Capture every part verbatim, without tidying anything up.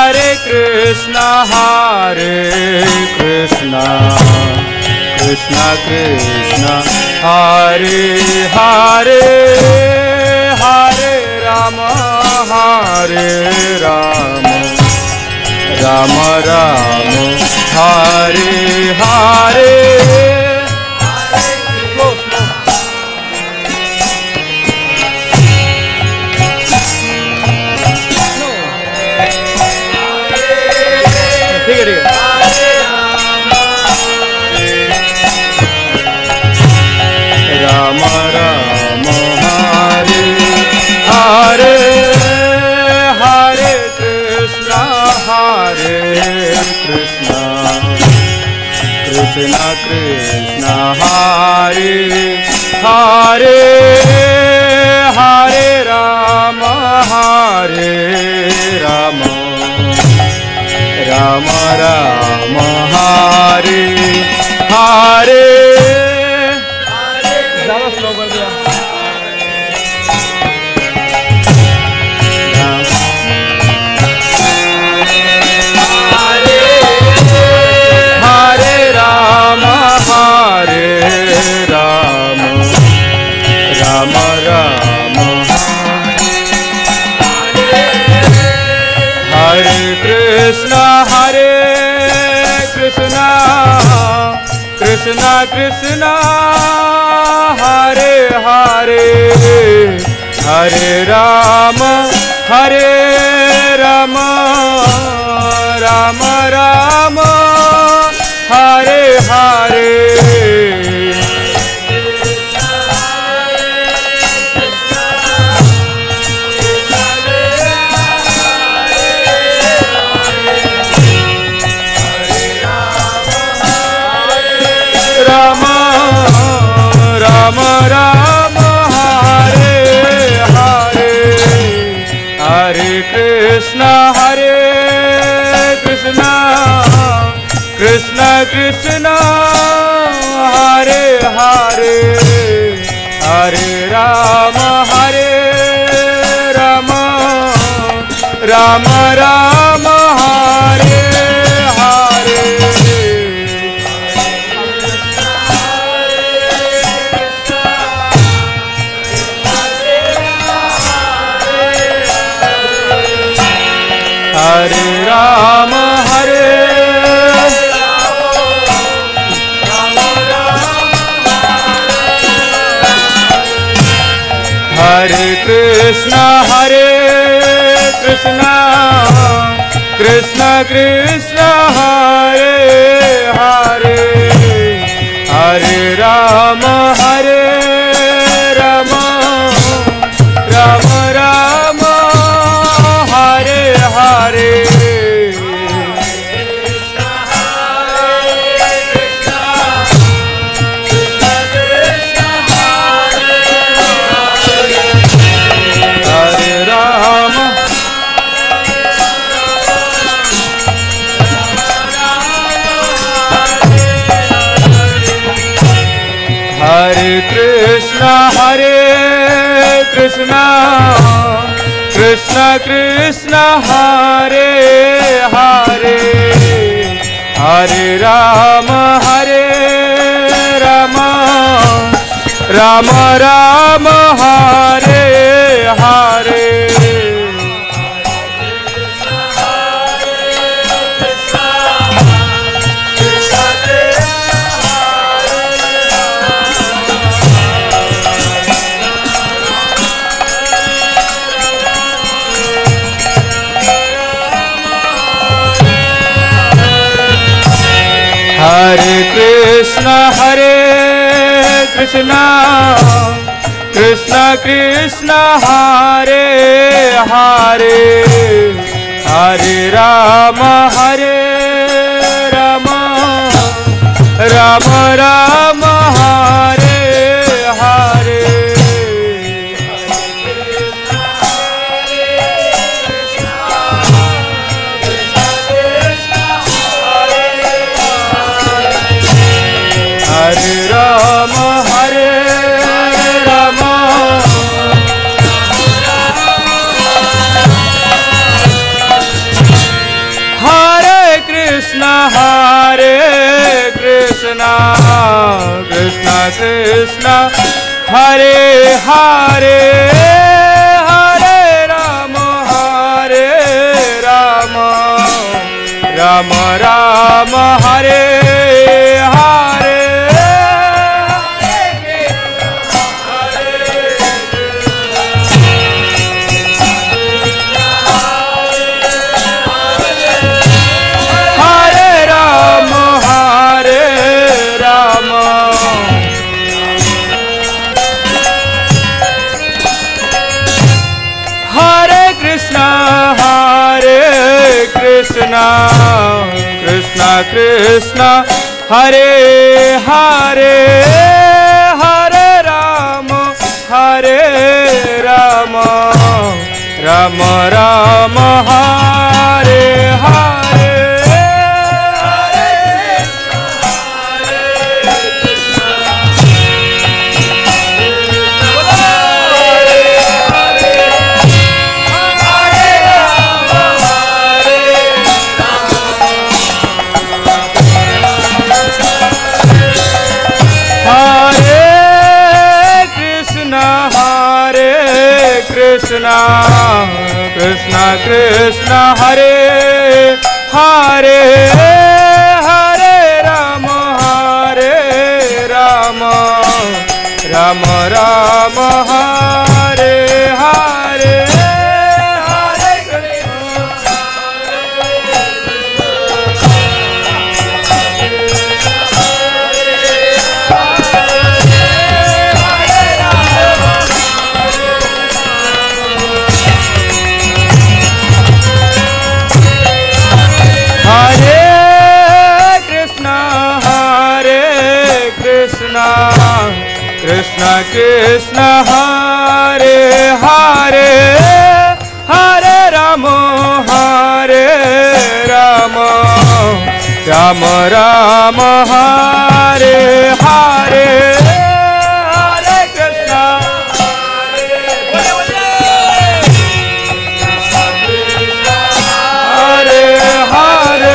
Hare Krishna, Hare Krishna, Krishna Krishna, Hare Hare, Hare Rama, Hare Rama, Rama Rama, Hare Hare. ठीक है ठीक है। राम राम हरे हरे, हरे कृष्णा हरे कृष्णा, कृष्णा कृष्णा हरे हरे, हरे राम हरे राम, राम राम हरे हरे। ज़्यादा slow कर दिया। हरे राम हरे राम, राम राम हरे कृष्णा हरे कृष्णा, कृष्णा कृष्णा हरे हरे, हरे राम हरे राम, राम राम हरे हरे। राम राम राम हरे हरे, हरे कृष्णा हरे कृष्णा, कृष्णा कृष्णा हरे हरे, हरे राम हरे राम, राम राम हरे हरे। हरे राम हरे हरे कृष्णा हरे कृष्णा, कृष्णा कृष्णा हरे हरे, हरे राम हरे राम, राम राम हरे हरे। हरे कृष्णा हरे कृष्णा, कृष्णा कृष्णा हरे हरे, हरे राम हरे राम, राम राम हरे हरे। हरे कृष्णा हरे कृष्णा, कृष्णा कृष्णा हरे हरे, हरे राम हरे राम, राम राम हरे हरे। हरे राम हरे राम, कृष्ण हरे कृष्ण कृष्ण कृष्ण हरे हरे हरे राम हरे राम राम राम हरे हरे कृष्ण कृष्ण कृष्ण हरे हरे हरे राम हरे राम राम राम हरे हरे कृष्ण कृष्ण कृष्ण हरे हरे हरे राम हरे राम राम राम हरे हरे कृष्ण कृष्ण हरे हरे हरे राम हरे राम राम राम हरे हरे हरे कृष्ण हरे हरे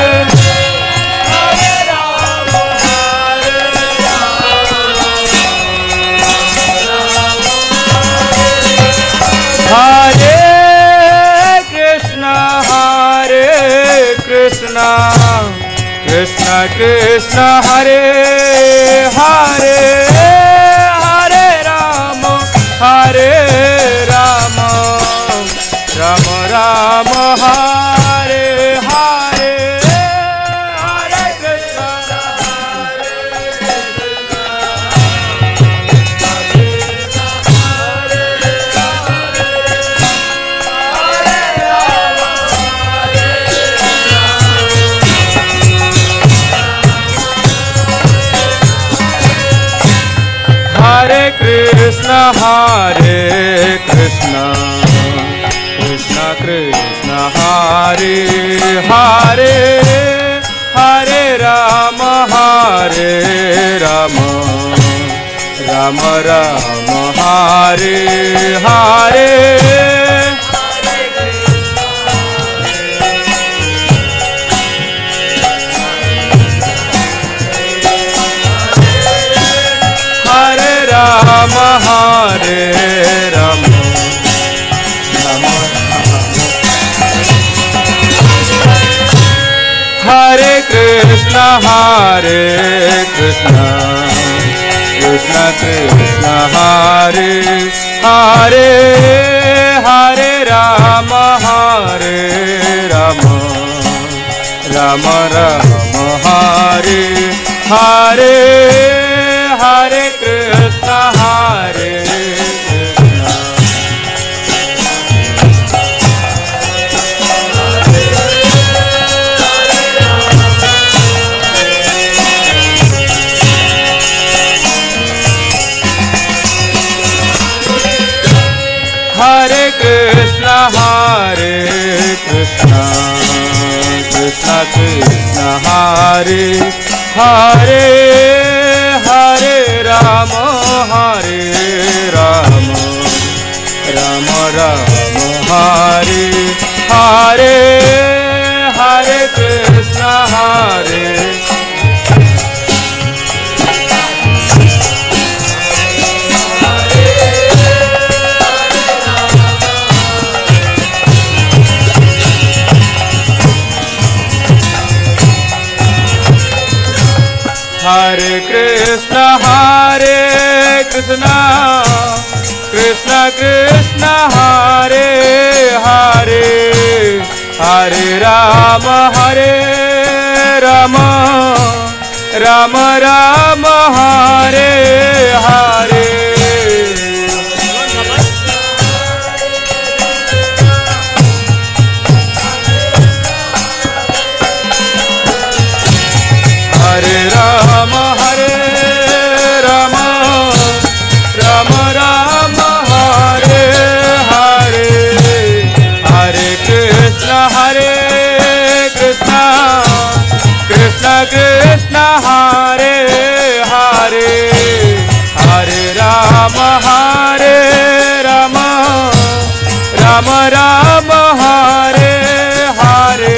हरे कृष्ण हरे कृष्ण कृष्ण कृष्ण हरे हरे हरे राम हरे राम राम राम हरे हरे हरे कृष्ण हरे कृष्ण हरे कृष्ण कृष्ण कृष्ण हरे हरे हरे राम हरे राम राम राम हरे हरे राम हरे राम राम हरे कृष्ण हरे कृष्ण कृष्ण कृष्ण हरे हरे हरे राम हरे राम राम राम हरे हरे हरे कृष्ण हरे हरे कृष्ण हरे कृष्ण कृष्ण कृष्ण हरे हरे हरे राम हरे राम राम राम हरे हरे हरे कृष्ण हरे Hare Krishna, Hare Krishna, Krishna Krishna, Hare Hare, Hare Rama, Hare Rama, Rama Rama, Hare Hare. Hare Rama, Hare Rama, Rama Rama, Hare Hare, Hare Krishna, Hare Krishna, Krishna Krishna, Hare Hare, Hare Rama, Hare Rama, Rama Rama, Hare Hare.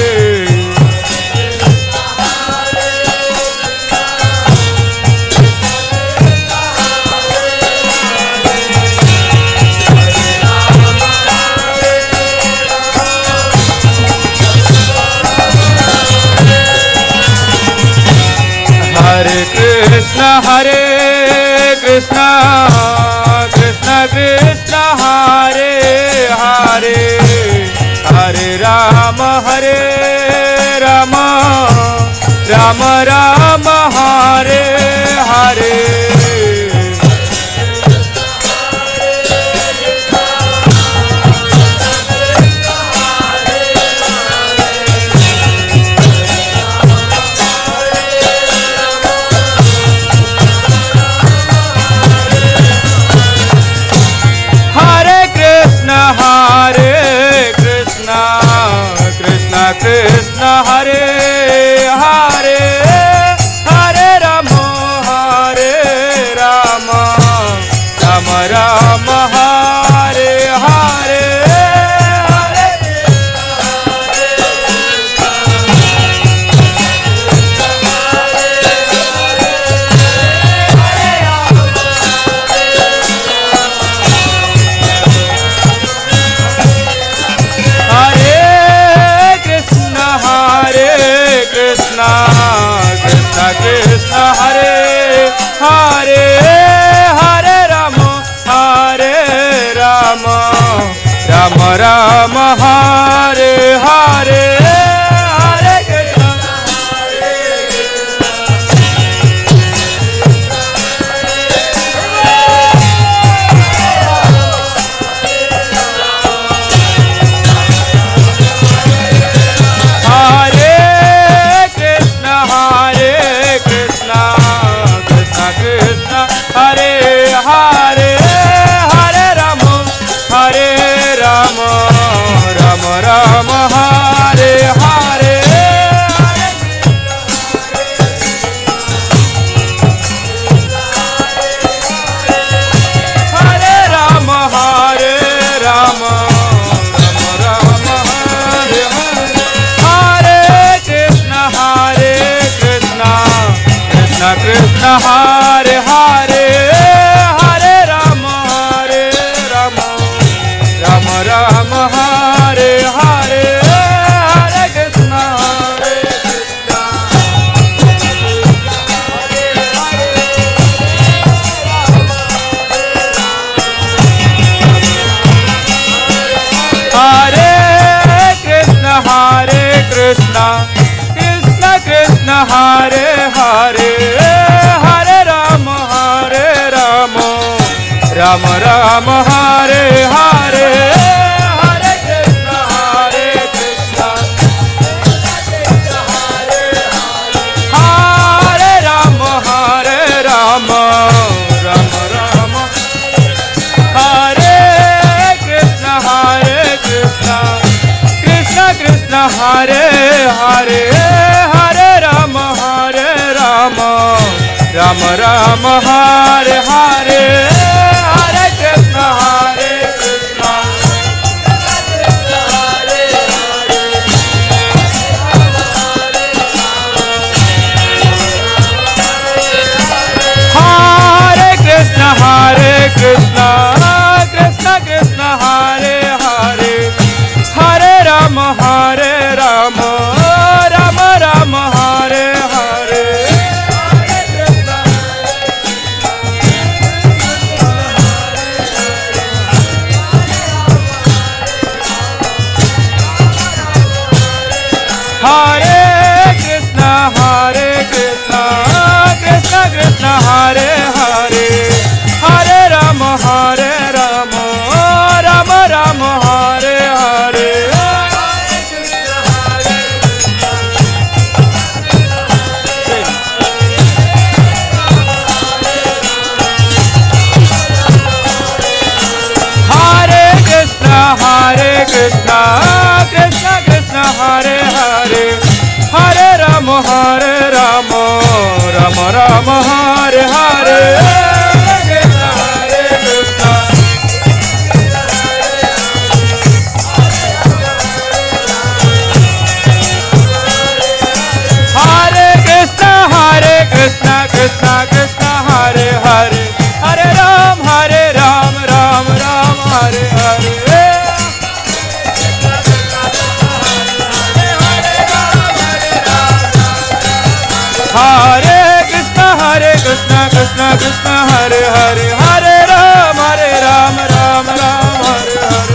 Hare Krishna, Hare Krishna, Krishna Krishna, Hare Hare, Hare Rama, Hare Rama, Rama Rama, Hare Hare. Krishna, Hare Hare, Hare Rama, Hare Rama, Rama Rama, Hare Hare, Hare Krishna, Krishna Krishna, Hare Hare, Hare Rama, Hare Rama, Rama Rama, Hare Hare, Hare Krishna, Hare Hare, Hare Rama, Hare Rama, Rama Rama, Hare Hare, Hare Rama, Hare Rama, Rama Rama, Hare Hare, Hare Krishna, Hare Krishna, Krishna Krishna, Hare Hare, Hare Rama, Hare Rama, Rama Rama, Hare Hare, Hare Krishna, Hare Krishna, Hare Krishna, Hare Krishna, Krishna Krishna, Hare Hare, Hare Rama, Hare Rama, Rama Rama, Hare Hare, Hare Krishna, Hare Krishna, Hare Rama, Hare Rama, Rama Rama, Hare Krishna, Hare Krishna, Krishna Krishna, Hare Hare, Hare Rama, Hare Rama, Rama Rama, Hare Hare, Hare Krishna, Hare Krishna, Hare Krishna, Hare Krishna, Krishna Krishna, Hare Hare, Hare Rama, Hare Rama, Rama Rama, Hare Hare, Hare Krishna, Hare Krishna, Krishna Krishna, Hare Hare, Hare Rama, Hare Rama, Rama Rama, Hare Hare. Hare Krishna, Hare Krishna, Krishna Krishna, Hare Hare, Hare Rama, Hare Rama, Rama Rama, Hare Hare. Hare Krishna, Hare Krishna, Krishna Krishna, Hare Hare, Hare Ram, Hare Ram, Ram Ram, Hare Hare. Hare Krishna, Hare Krishna, Krishna Krishna, Hare Hare, Hare Ram, Hare Ram, Ram Ram, Hare Hare.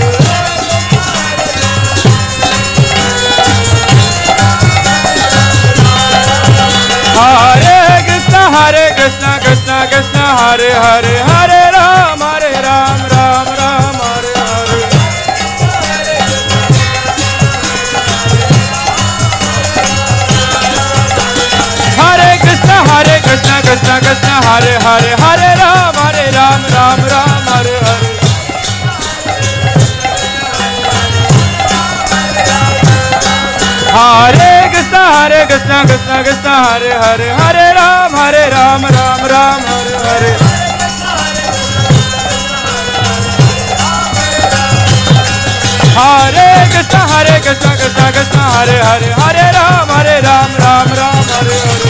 Hare Krishna, Hare Krishna, Krishna Krishna, Hare Hare, Hare Ram, Hare Ram, Ram Ram, Hare Hare. Hare Krishna, Hare Krishna, Krishna Krishna, Hare Hare, Hare Ram, Hare Ram, Ram Ram, Hare Hare. Hare Krishna, Hare Krishna, Krishna Krishna, Hare Hare, Hare Ram, Hare Ram, Ram Ram, Hare Hare. Hare Krishna, Hare Krishna, Krishna Krishna, Hare Hare, Hare Ram, Hare Ram, Ram Ram, Hare Hare.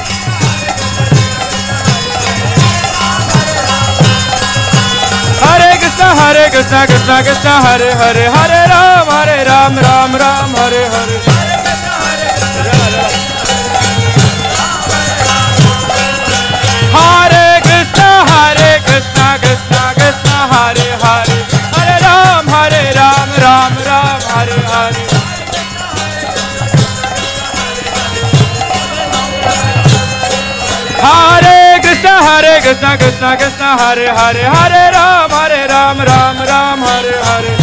Hare Krishna, Hare Krishna, Krishna Krishna, Hare Hare, Hare Ram, Hare Ram, Ram Ram, Hare Hare. Hare Krishna, Hare Krishna, Krishna Krishna, Hare Hare, Hare Ram, Hare Ram, Ram Ram, Hare Hare. Hare Krishna, Hare Krishna, Krishna Krishna, Hare Hare, Hare Ram, Hare Ram, Ram Ram, Hare Hare.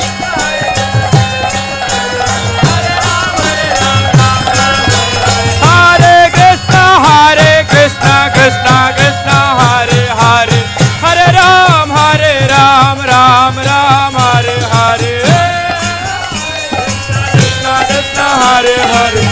Hare Krishna, Hare Krishna, Krishna Krishna, Hare Hare, Hare Ram, Hare Ram, Ram Ram, Hare Hare. Krishna Krishna, Hare Hare.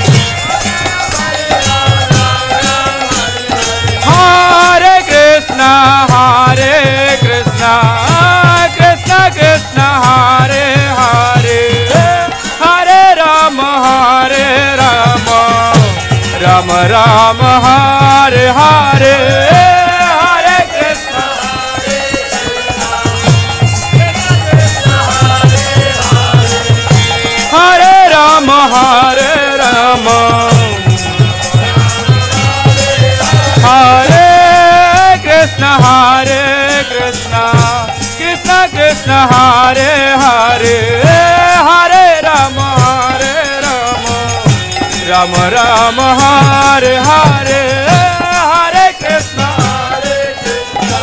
Hare Krishna, Hare Krishna, Krishna Krishna, Hare Hare, Hare Rama, Hare Rama, Rama Rama, Hare Hare. Hare Krishna, Hare Rama, Hare Rama, Hare Krishna, Hare Krishna, Krishna Krishna, Hare Hare, Hare Rama, Hare Rama, Rama Rama, Hare Hare. Hare Krishna, Hare Krishna,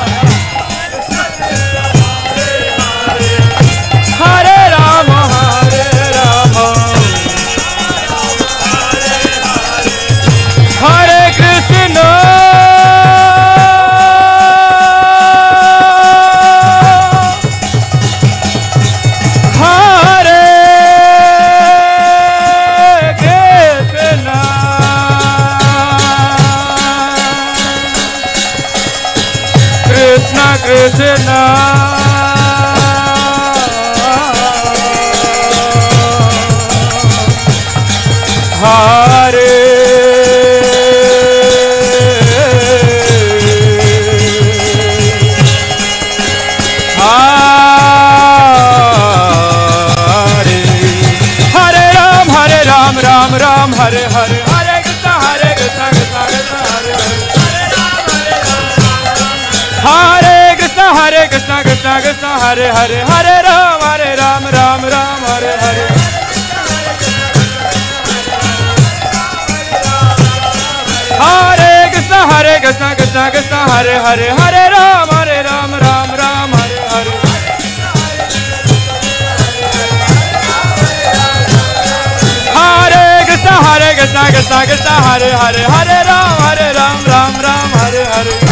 Hare Rama, Hare Rama, Hare Krishna. Krishna, Hare Hare, Hare Ram, Hare Ram, Ram Ram, Hare Hare, Hare Krishna, Hare Krishna, Krishna Krishna, Hare Hare. Hare Krishna, Hare Krishna, Krishna Krishna, Hare Hare, Hare Ram, Hare Ram, Ram Ram, Hare Hare. Krishna Krishna Hare Hare Hare Ram हरे राम राम राम हरे हरे हरे कृष्णा हरे कृष्णा कृष्णा कृष्णा हरे हरे हरे राम हरे राम राम राम हरे हरे